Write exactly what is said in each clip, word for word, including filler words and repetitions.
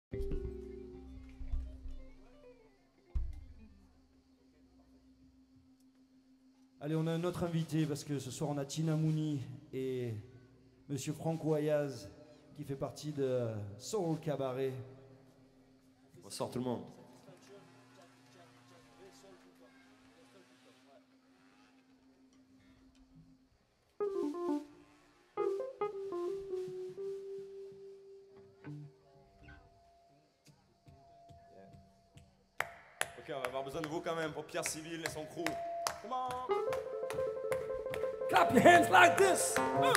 Allez, on a un autre invité parce que ce soir on a Tina Mooney et Monsieur Franco Ayaz qui fait partie de Soul Cabaret. Bonsoir tout le monde. Ok, on va avoir besoin de vous quand même pour Pierre Civil et son crew. Come on! Clap your hands like this! Uh.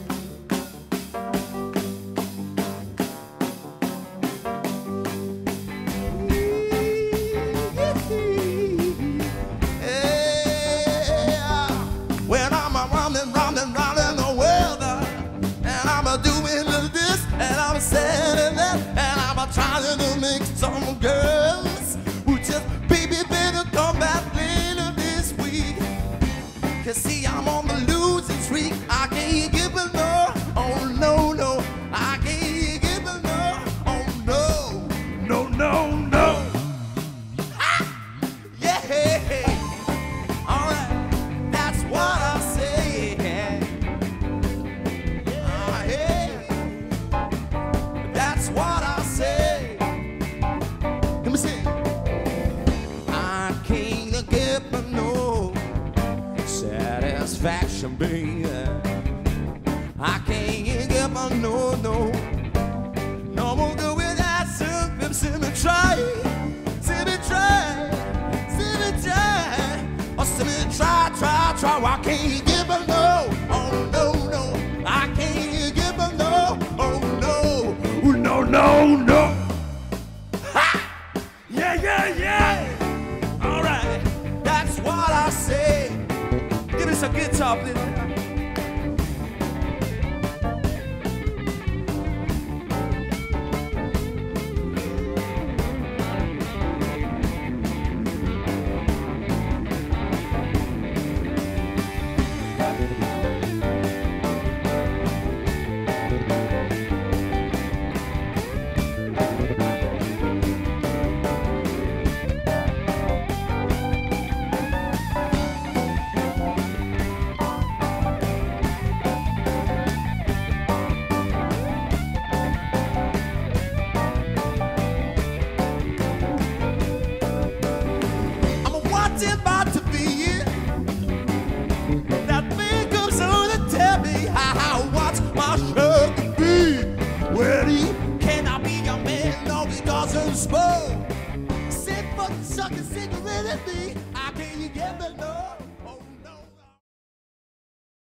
Trying to make some girls who just, baby, better come back later this week. Cause see, I'm on the losing streak. I can't give it no, oh no, no. I can't give it no, oh no, no, no, no. Ah! Yeah, alright, that's what I say. Ah, yeah. That's what I say. Let me see. I can't get no satisfaction, baby. I can't get my no, no. No more good without something. See me try, see me try, see me try. Oh, see me try, try, try. I can't get my no, oh no, no. I can't get my no, oh no, no, no, no. Ha! Yeah, yeah, yeah. All right, that's what I say. Give me some guitar, please. About to be that man comes on to tell me how what's my show to be. Well, he cannot be your man, no, he doesn't smoke. Sit for the sucker cigarette at me. I can't get the love.